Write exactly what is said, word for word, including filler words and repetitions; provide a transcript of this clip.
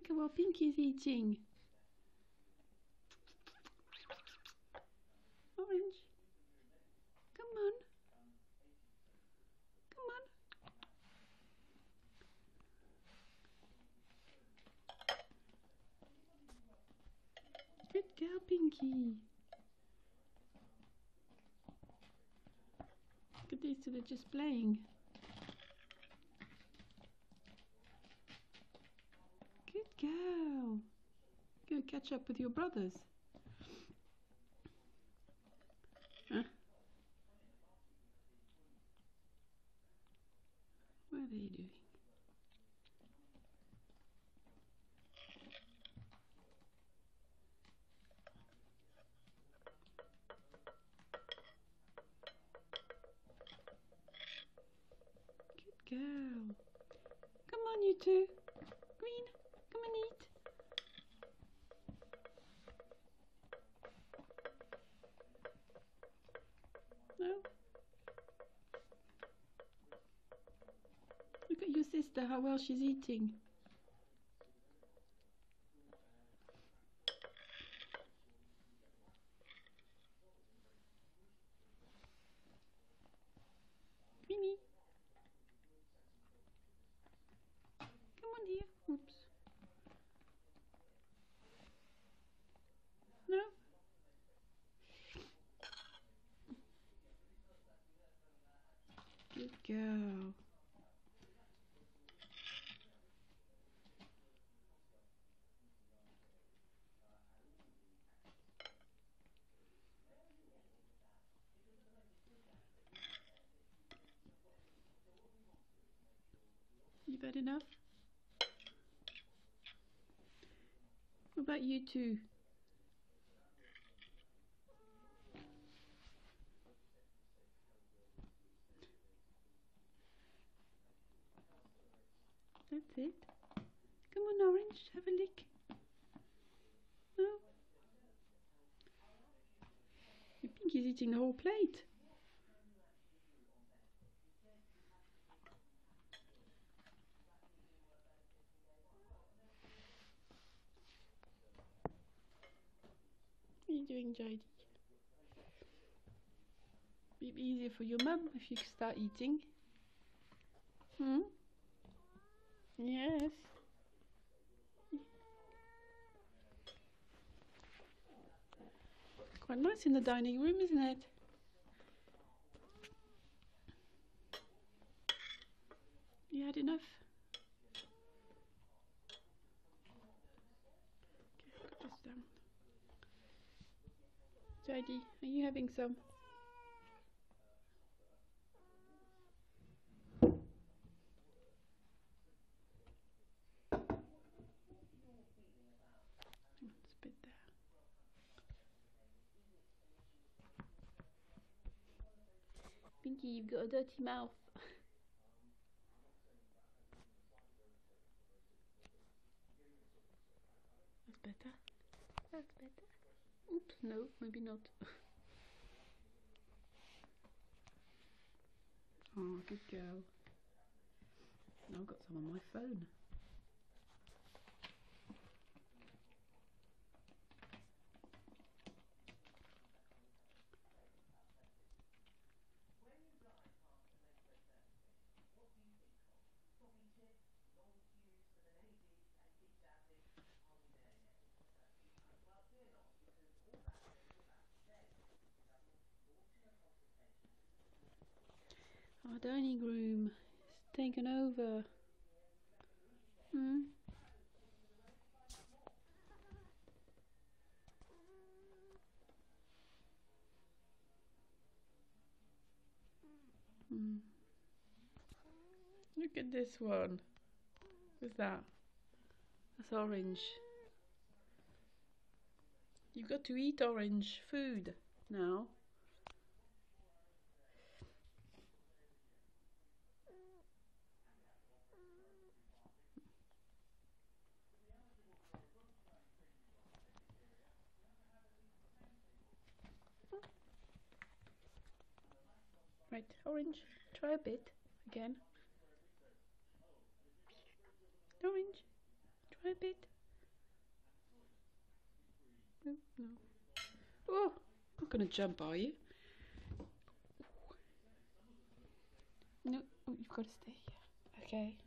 Look at what Pinky's eating. Orange. Come on. Come on. Good girl, Pinky. Look at these two, they're just playing. Good girl. Go catch up with your brothers. Huh? What are they doing? Good girl. Come on, you two. Green, come and eat. No? Look at your sister, how well she's eating. Greenie. Come on here. Oops. No? Good girl. You've had enough? What about you two? That's it. Come on, Orange, have a lick. No? Your Pinky's eating the whole plate. What are you doing, Jody? Be easier for your mum if you start eating. Hmm? Yes. Quite nice in the dining room, isn't it? You had enough? Okay, put this down. Jody, are you having some? Spit there. Pinky, you've got a dirty mouth. That's better. That's better. Oops, no, maybe not. Oh, good girl. Now I've got some on my phone. Our dining room is taken over. Hmm? Hmm. Look at this one. What's that? That's Orange. You've got to eat Orange food now. Right, Orange, try a bit again. Orange, Try a bit. No, no. Oh, not gonna jump, are you? No, oh, you've got to stay here. Okay.